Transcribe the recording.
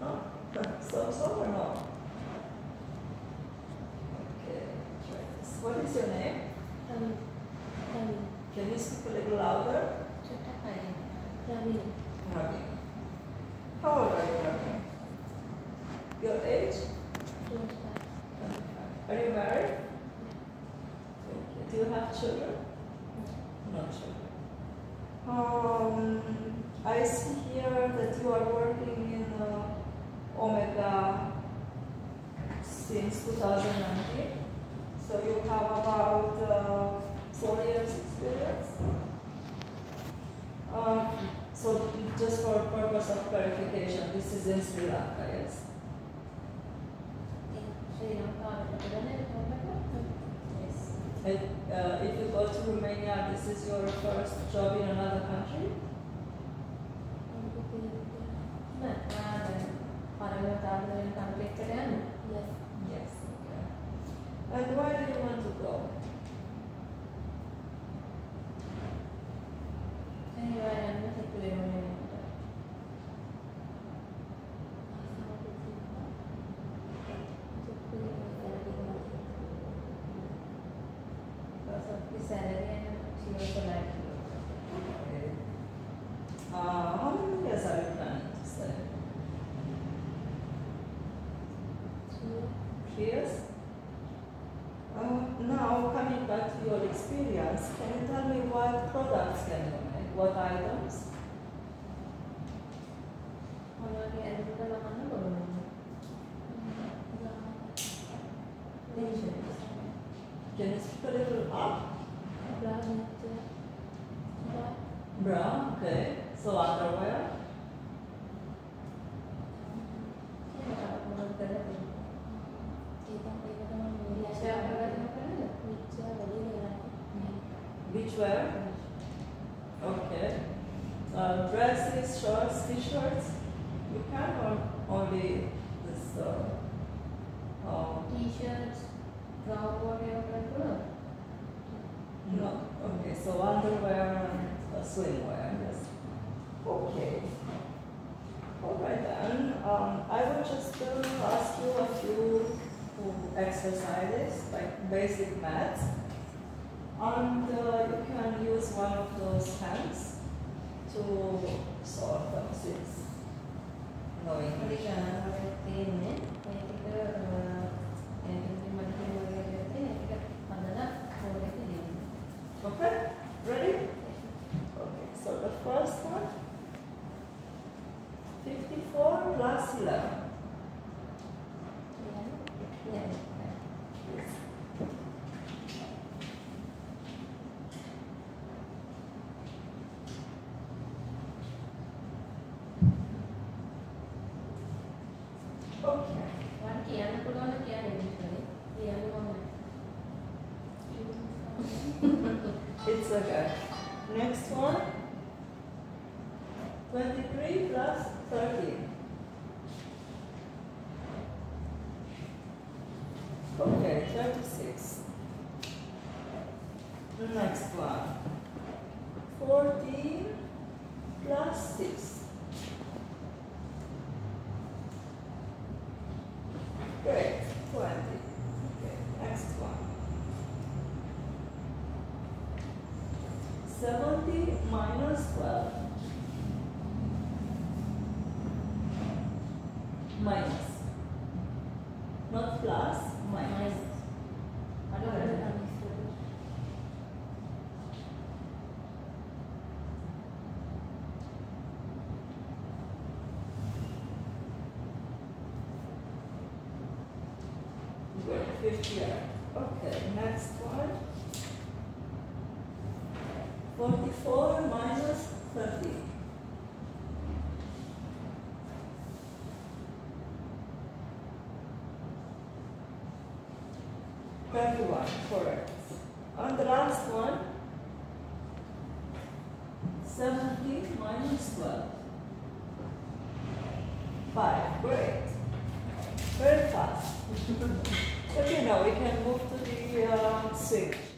Oh, so or no? Okay, try this. What is your name? Can you speak a little louder? Ravi. How old are you, Ravi? Your age? 25. Are you married? Okay. Do you have children? No children. I see here that you are working in Omega since 2019. So you have about 4 years experience. So just for purpose of clarification, this is in Sri Lanka, yes? Yes. And if you go to Romania, this is your first job in another country? Yes, okay. And why do you want to go? Because of the salary and she also liked you. Okay. How many years are you planning to stay? 3 years? Now, coming back to your experience, can you tell me what products can you make? What items? Can you speak a little up? Bra, okay. So underwear? Beachwear? Okay. Dresses, shorts, t-shirts? You can or only this? T-shirts, whatever. No. Okay, so underwear and swimwear, yes. Okay. Alright then. I will just ask you a few exercises, like basic maths. And you can use one of those hands to solve them since knowing English. Okay, ready? Okay, so the first one, 54 plus 11. Yes. Okay. It's okay. Next one, 23 plus 13. Okay, 36. The next one, 14 plus 6. Great, 20. Okay, next one. 70 minus 12. Minus. Not plus, minus. Good, 50. Okay, next one. 44 minus 30. Correct. And the last one, 70 minus 12. 5. Great. Very fast. Okay, now we can move to the switch.